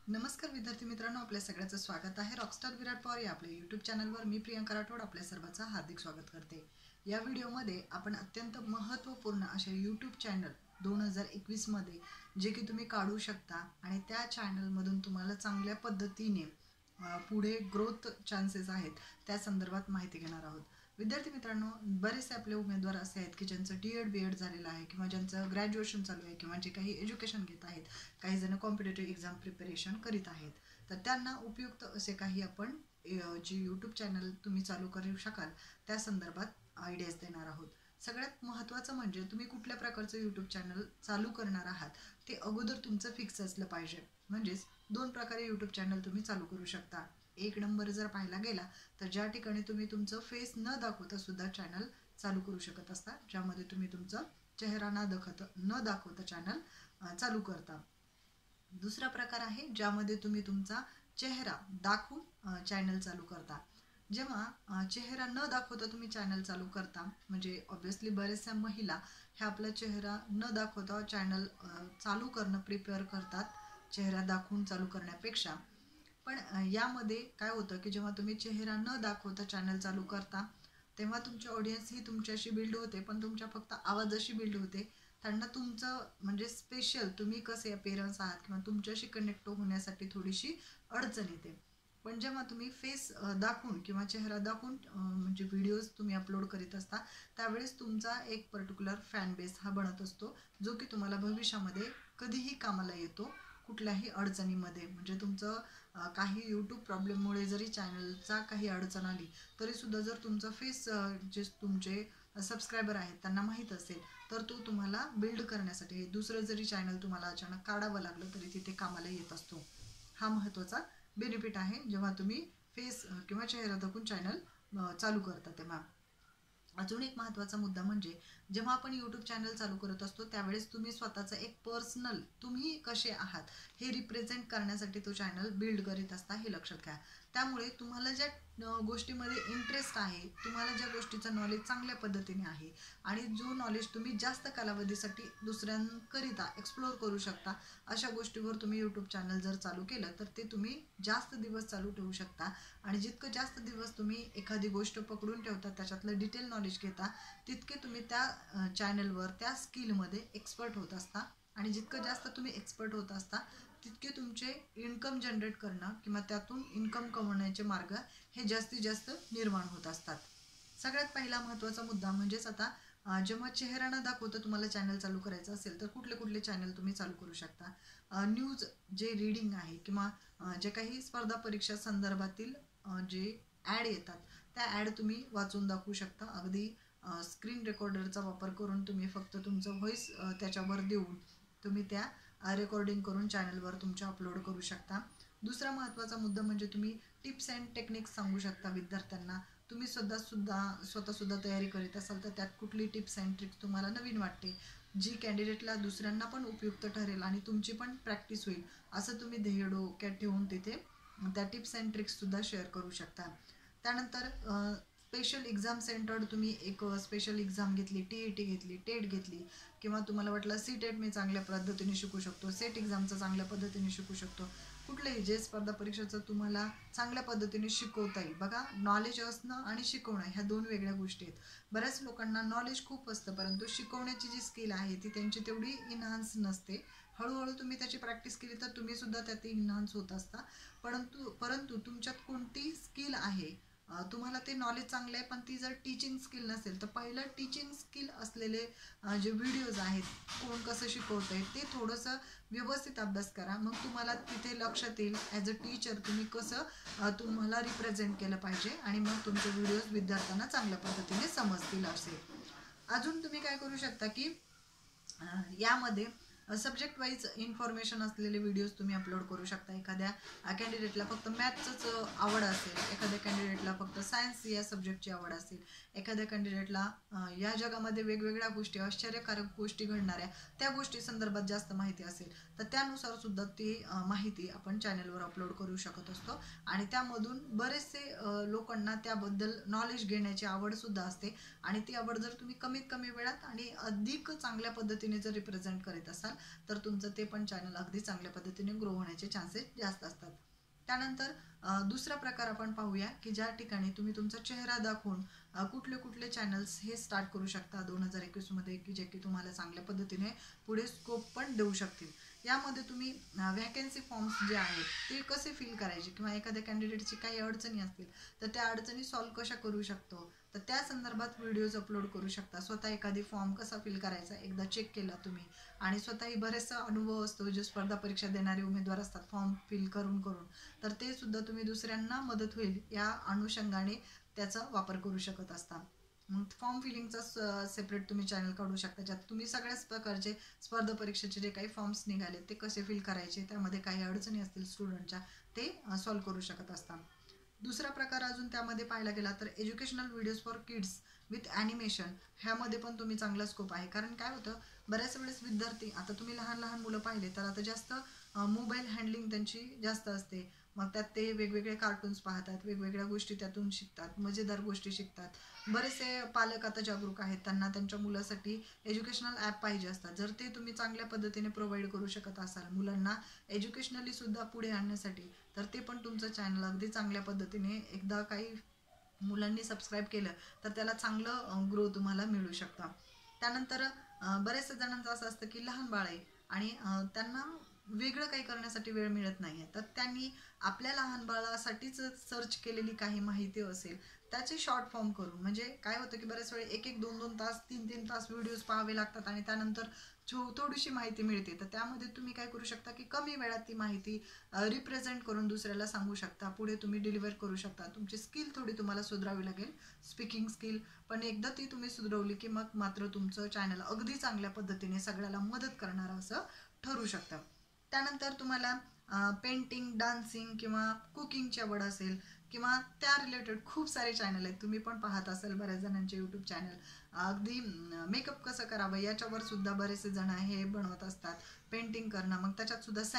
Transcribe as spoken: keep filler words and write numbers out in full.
नमस्कार विद्यार्थी मित्रांनो, आपल्या सगळ्यांचं स्वागत आहे रॉकस्टार विराट पवार या आपल्या यूट्यूब चॅनलवर. मी प्रियंका राठोड आपल्या सर्वांचं हार्दिक स्वागत करते. या व्हिडिओमध्ये आपण अत्यंत महत्त्वपूर्ण असे यूट्यूब चॅनल दोन हजार एकवीसमध्ये जे की तुम्ही काढू शकता आणि त्या चॅनलमधून तुम्हाला चांगल्या पद्धतीने पुढे ग्रोथ चान्सेस आहेत त्या संदर्भात माहिती घेणार आहोत. विद्यार्थी मित्रांनो, बरेचसे आपले उमेदवार असे आहेत की ज्यांचं डी एड बी एड झालेलं आहे किंवा ज्यांचं ग्रॅज्युएशन चालू आहे किंवा जे काही एज्युकेशन घेत आहेत, काही जण कॉम्पिटेटिव्ह एक्झाम प्रिपरेशन करीत आहेत. तर त्यांना उपयुक्त असे काही आपण जे यूट्यूब चॅनल तुम्ही चालू करू शकाल त्या संदर्भात आयडियाज देणार आहोत. सगळ्यात महत्त्वाचं म्हणजे तुम्ही कुठल्या प्रकारचं यूट्यूब चॅनल चालू करणार आहात ते अगोदर तुमचं फिक्स असलं पाहिजे. म्हणजेच दोन प्रकारे यूट्यूब चॅनल तुम्ही चालू करू शकता. एक नंबर जर पाहायला गेला तर ज्या ठिकाणी तुम्ही तुमचं फेस न दाखवता सुद्धा चॅनल चालू करू शकत असता, ज्यामध्ये तुम्ही तुमचा चेहरा न दाखवता न दाखवता चॅनल चालू करता. दुसरा प्रकार आहे ज्यामध्ये तुम्ही तुमचा चेहरा दाखवून चॅनल चालू करता. जेव्हा चेहरा न दाखवता तुम्ही चॅनल चालू करता, म्हणजे ऑब्व्हियसली बऱ्याचशा महिला ह्या आपला चेहरा न दाखवता चॅनल चालू करणं प्रिपेअर करतात चेहरा दाखवून चालू करण्यापेक्षा. पण यामध्ये काय होतं की जेव्हा तुम्ही चेहरा न दाखवता चॅनल चालू करता तेव्हा तुमची ऑडियन्स ही तुमच्याशी बिल्ड होते, पण तुमच्या फक्त आवाजाशी बिल्ड होते. त्यांना तुमचं म्हणजे स्पेशल तुम्ही कसे अपेअरन्स आहात किंवा तुमच्याशी कनेक्ट होण्यासाठी थोडीशी अडचण येते. पण जेव्हा तुम्ही फेस दाखवून किंवा चेहरा दाखवून म्हणजे व्हिडिओज तुम्ही अपलोड करीत असता त्यावेळेस तुमचा एक पर्टिक्युलर फॅन बेस हा बनत असतो, जो की तुम्हाला भविष्यामध्ये कधीही कामाला येतो कुठल्याही अडचणीमध्ये. म्हणजे तुमचं काही यूट्यूब प्रॉब्लेममुळे जरी चॅनलचा काही अडचण आली तरीसुद्धा जर तुमचा फेस जे तुमचे सबस्क्रायबर आहेत त्यांना माहीत असेल तर तो तुम्हाला बिल्ड करण्यासाठी दुसरं जरी चॅनल तुम्हाला अचानक काढावं लागलं तरी तिथे कामाला येत असतो. हा महत्त्वाचा बेनिफिट आहे जेव्हा तुम्ही फेस किंवा चेहरा दाखवून चॅनल चालू करता. तेव्हा अजून एक महत्त्वाचा मुद्दा म्हणजे जेव्हा आपण यूट्यूब चॅनल चालू करत असतो त्यावेळेस तुम्ही स्वतःचं एक पर्सनल तुम्ही कसे आहात हे रिप्रेझेंट करण्यासाठी तो चॅनल बिल्ड करीत असता, हे लक्षात घ्या. त्यामुळे तुम्हाला ज्या गोष्टीमध्ये इंटरेस्ट आहे, तुम्हाला ज्या गोष्टीचं नॉलेज चांगल्या पद्धतीने आहे आणि जो नॉलेज तुम्ही जास्त कालावधीसाठी दुसऱ्यांकरिता एक्सप्लोअर करू शकता, अशा गोष्टीवर तुम्ही यूट्यूब चॅनल जर चालू केलं तर ते तुम्ही जास्त दिवस चालू ठेवू शकता. आणि जितकं जास्त दिवस तुम्ही एखादी गोष्ट पकडून ठेवता, त्याच्यातलं डिटेल नॉलेज घेता, तितके तुम्ही त्या चॅनलवर त्या स्किलमध्ये एक्सपर्ट होत असता. आणि जितकं जास्त तुम्ही एक्सपर्ट होत असता तितके तुमचे इन्कम जनरेट करणं किंवा त्यातून इन्कम कमवण्याचे मार्ग हे जास्तीत जास्त निर्माण होत असतात. सगळ्यात पहिला महत्त्वाचा मुद्दा म्हणजेच आता जेव्हा चेहरा न दाखवता तुम्हाला चॅनल चालू करायचं असेल तर कुठले कुठले चॅनल तुम्ही चालू करू शकता. न्यूज जे रीडिंग आहे किंवा जे काही स्पर्धा परीक्षा संदर्भातील जे ॲड येतात त्या ॲड तुम्ही वाचून दाखवू शकता. अगदी स्क्रीन रेकॉर्डरचा वापर करून तुम्ही फक्त तुमचं व्हॉईस त्याच्यावर देऊन तुम्ही त्या रेकॉर्डिंग करून चॅनलवर तुमच्या अपलोड करू शकता. दुसरा महत्त्वाचा मुद्दा म्हणजे तुम्ही टिप्स अँड टेक्निक्स सांगू शकता विद्यार्थ्यांना. तुम्ही स्वतः सुद्धा स्वतःसुद्धा तयारी करीत असाल तर त्यात कुठली टिप्स अँड ट्रिक्स तुम्हाला नवीन वाटते, जी कॅन्डिडेटला दुसऱ्यांना पण उपयुक्त ठरेल आणि तुमची पण प्रॅक्टिस होईल, असं तुम्ही ध्येय डोक्यात ठेवून तिथे त्या टिप्स अँड ट्रिक्ससुद्धा शेअर करू शकता. त्यानंतर स्पेशल एक्झाम सेंटर्ड तुम्ही एक स्पेशल एक्झाम घेतली, टी ई टी घेतली, टेट घेतली किंवा तुम्हाला वाटलं सी टेट मी चांगल्या पद्धतीने शिकू शकतो, सेट एक्झामचं चांगल्या पद्धतीने शिकू शकतो, कुठलेही जे स्पर्धा परीक्षेचं तुम्हाला चांगल्या पद्धतीने शिकवता येईल. बघा, नॉलेज असणं आणि शिकवणं ह्या दोन वेगळ्या गोष्टी आहेत. बऱ्याच लोकांना नॉलेज खूप असतं परंतु शिकवण्याची जी स्किल आहे ती त्यांची तेवढी इन्हान्स नसते. हळूहळू तुम्ही त्याची प्रॅक्टिस केली तर तुम्ही सुद्धा त्यात इन्हान्स होत असता. परंतु परंतु तुमच्यात कोणती स्किल आहे, तुम्हाला ते नॉलेज चांगलं आहे पण ती जर टीचिंग स्किल नसेल तर पहिलं टीचिंग स्किल असलेले जे व्हिडिओज आहेत, कोण कसं शिकवतं आहे ते थोडंसं व्यवस्थित अभ्यास करा. मग तुम्हाला तिथे लक्षात येईल ॲज अ टीचर तुम्ही कसं तुम्हाला रिप्रेझेंट केलं पाहिजे आणि मग तुमचे व्हिडिओज विद्यार्थ्यांना चांगल्या पद्धतीने समजतील असेल. अजून तुम्ही काय करू शकता की यामध्ये सब्जेक्ट वाईज इन्फॉर्मेशन असलेले व्हिडिओज तुम्ही अपलोड करू शकता. एखाद्या कॅन्डिडेटला फक्त मॅथ्सच आवड असेल, एखाद्या कॅन्डिडेटला फक्त सायन्स या सब्जेक्टची आवड असेल, एखाद्या कॅन्डिडेटला या जगामध्ये वेगवेगळ्या गोष्टी आश्चर्यकारक गोष्टी घडणाऱ्या त्या गोष्टी संदर्भात जास्त माहिती असेल तर त्यानुसार सुद्धा ती माहिती आपण चॅनलवर अपलोड करू शकत असतो आणि त्यामधून बरेचसे लोकांना त्याबद्दल नॉलेज घेण्याची आवड सुद्धा असते आणि ती आवड जर तुम्ही कमीत कमी वेळात आणि अधिक चांगल्या पद्धतीने जर रिप्रेझेंट करीत असाल तर तुमचं ते पण चॅनल अगदी चांगल्या पद्धतीने ग्रो होण्याचे चान्सेस जास्त असतात. त्यानंतर दुसरा प्रकार आपण पाहूया की ज्या ठिकाणी तुम्ही तुमचा चेहरा दाखवून कुठले कुठले चॅनल्स हे स्टार्ट करू शकता दोन हजार एकवीस मध्ये की जे की तुम्हाला चांगल्या पद्धतीने पुढे स्कोप पण देऊ शकतील. यामध्ये तुम्ही व्हॅकन्सी फॉर्म्स जे आहेत ते कसे फिल करायचे किंवा एखाद्या कॅन्डिडेटची काही अडचणी असतील तर त्या अडचणी सॉल्व्ह कशा करू शकतो तर त्या संदर्भात व्हिडिओज अपलोड करू शकता. स्वतः एखादी फॉर्म कसा फिल करायचा एकदा चेक केला तुम्ही आणि स्वतःही बरेचसा अनुभव असतो जे स्पर्धा परीक्षा देणारे उमेदवार असतात फॉर्म फिल करून करून तर ते सुद्धा तुम्ही दुसऱ्यांना मदत होईल या अनुषंगाने त्याचा वापर करू शकत असता. मग फॉर्म फिलिंगचा सेपरेट तुम्ही चॅनल काढू शकता ज्यात तुम्ही सगळ्याच प्रकारचे स्पर्धा परीक्षेचे जे काही फॉर्म्स निघाले ते कसे फिल करायचे त्यामध्ये काही अडचणी असतील स्टुडंटच्या ते सॉल्व्ह करू शकत असता. दुसरा प्रकार अजून त्यामध्ये पाहायला गेला तर educational videos for kids with animation ह्यामध्ये पण तुम्ही चांगला स्कोप आहे. कारण काय होतं बऱ्याच वेळेस विद्यार्थी आता तुम्ही लहान लहान मुलं पाहिले तर आता जास्त मोबाईल हँडलिंग त्यांची जास्त असते. मग त्यात ते वेगवेगळे कार्टून्स पाहतात वेगवेगळ्या गोष्टी त्यातून शिकतात मजेदार गोष्टी शिकतात. बरेचसे पालक आता जागरूक आहेत त्यांना त्यांच्या मुलासाठी एज्युकेशनल ॲप पाहिजे असतात. जर ते तुम्ही चांगल्या पद्धतीने प्रोव्हाइड करू शकत असाल मुलांना एज्युकेशनली सुद्धा पुढे आणण्यासाठी तर ते पण तुमचं चॅनल अगदी चांगल्या पद्धतीने एकदा काही मुलांनी सबस्क्राईब केलं तर त्याला चांगलं ग्रो तुम्हाला मिळू शकतं. त्यानंतर बऱ्याचशा जणांचं असं असतं की लहान बाळ आहे आणि त्यांना वेगळं काही करण्यासाठी वेळ मिळत नाही आहे तर त्यांनी आपल्या लहान बाळासाठीच सर्च केलेली काही माहिती असेल त्याचे शॉर्ट फॉर्म करून म्हणजे काय होतं की बऱ्याच वेळ एक एक दोन दोन तास तीन तीन तास व्हिडिओज पाहावे लागतात आणि त्यानंतर थोडीशी माहिती मिळते तर त्यामध्ये तुम्ही काय करू शकता की कमी वेळात ती माहिती रिप्रेझेंट करून दुसऱ्याला सांगू शकता पुढे तुम्ही डिलिव्हर करू शकता. तुमची स्किल थोडी तुम्हाला सुधारावी लागेल स्पीकिंग स्किल पण एकदा ती तुम्ही सुधारवली की मग मात्र तुमचं चॅनल अगदी चांगल्या पद्धतीने सगळ्याला मदत करणारं असं ठरू शकतं. त्यानंतर तुम्हाला पेंटिंग डान्सिंग किंवा कुकिंगची आवड असेल किंवा त्या रिलेटेड खूप सारे चॅनल आहेत तुम्ही पण पाहत असाल बऱ्याच जणांचे यूट्यूब चॅनल अगदी मेकअप कसं करावं याच्यावर सुद्धा बरेचसे जण हे बनवत असतात. पेंटिंग करणं मग त्याच्यात सुद्धा